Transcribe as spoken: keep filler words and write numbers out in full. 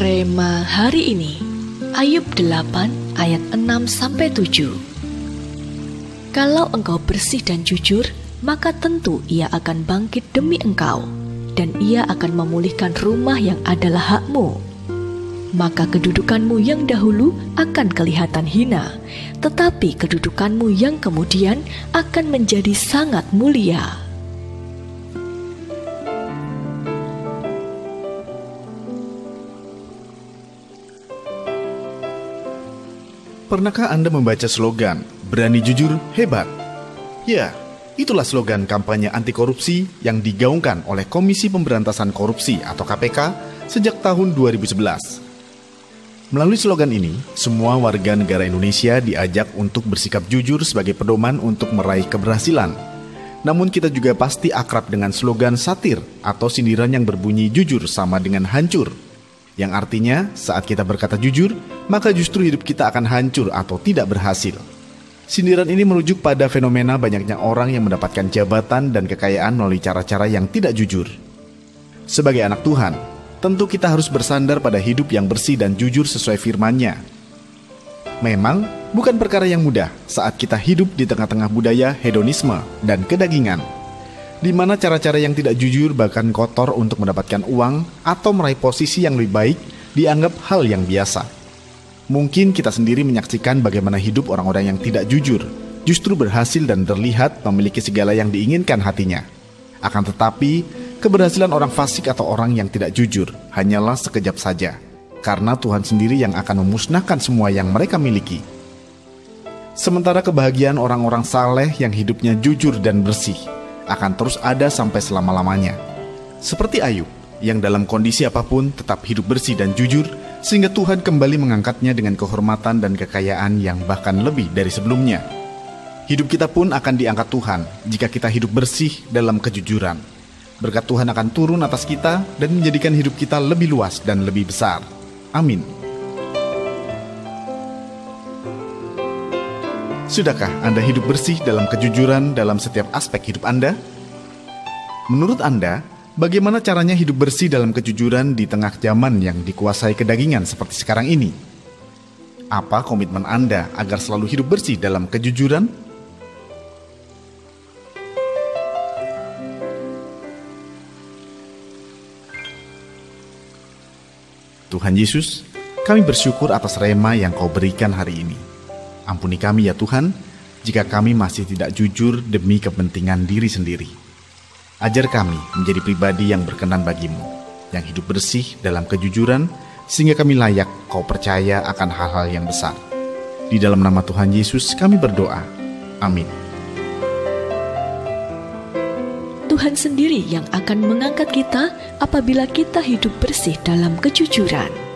Rema hari ini, Ayub delapan ayat enam sampai tujuh. Kalau engkau bersih dan jujur, maka tentu ia akan bangkit demi engkau, dan ia akan memulihkan rumah yang adalah hakmu. Maka kedudukanmu yang dahulu akan kelihatan hina, tetapi kedudukanmu yang kemudian akan menjadi sangat mulia. Pernahkah Anda membaca slogan, berani jujur, hebat? Ya, itulah slogan kampanye anti korupsi yang digaungkan oleh Komisi Pemberantasan Korupsi atau K P K sejak tahun dua ribu sebelas. Melalui slogan ini, semua warga negara Indonesia diajak untuk bersikap jujur sebagai pedoman untuk meraih keberhasilan. Namun kita juga pasti akrab dengan slogan satir atau sindiran yang berbunyi jujur sama dengan hancur. Yang artinya, saat kita berkata jujur, maka justru hidup kita akan hancur atau tidak berhasil. Sindiran ini merujuk pada fenomena banyaknya orang yang mendapatkan jabatan dan kekayaan melalui cara-cara yang tidak jujur. Sebagai anak Tuhan, tentu kita harus bersandar pada hidup yang bersih dan jujur sesuai firman-Nya. Memang, bukan perkara yang mudah saat kita hidup di tengah-tengah budaya hedonisme dan kedagingan, di mana cara-cara yang tidak jujur bahkan kotor untuk mendapatkan uang atau meraih posisi yang lebih baik dianggap hal yang biasa. Mungkin kita sendiri menyaksikan bagaimana hidup orang-orang yang tidak jujur justru berhasil dan terlihat memiliki segala yang diinginkan hatinya. Akan tetapi, keberhasilan orang fasik atau orang yang tidak jujur hanyalah sekejap saja, karena Tuhan sendiri yang akan memusnahkan semua yang mereka miliki. Sementara kebahagiaan orang-orang saleh yang hidupnya jujur dan bersih akan terus ada sampai selama-lamanya. Seperti Ayub, yang dalam kondisi apapun tetap hidup bersih dan jujur, sehingga Tuhan kembali mengangkatnya dengan kehormatan dan kekayaan yang bahkan lebih dari sebelumnya. Hidup kita pun akan diangkat Tuhan jika kita hidup bersih dalam kejujuran. Berkat Tuhan akan turun atas kita dan menjadikan hidup kita lebih luas dan lebih besar. Amin. Sudahkah Anda hidup bersih dalam kejujuran dalam setiap aspek hidup Anda? Menurut Anda, bagaimana caranya hidup bersih dalam kejujuran di tengah zaman yang dikuasai kedagingan seperti sekarang ini? Apa komitmen Anda agar selalu hidup bersih dalam kejujuran? Tuhan Yesus, kami bersyukur atas rema yang Kau berikan hari ini. Ampuni kami ya Tuhan, jika kami masih tidak jujur demi kepentingan diri sendiri. Ajar kami menjadi pribadi yang berkenan bagimu, yang hidup bersih dalam kejujuran, sehingga kami layak Kau percaya akan hal-hal yang besar. Di dalam nama Tuhan Yesus kami berdoa. Amin. Tuhan sendiri yang akan mengangkat kita apabila kita hidup bersih dalam kejujuran.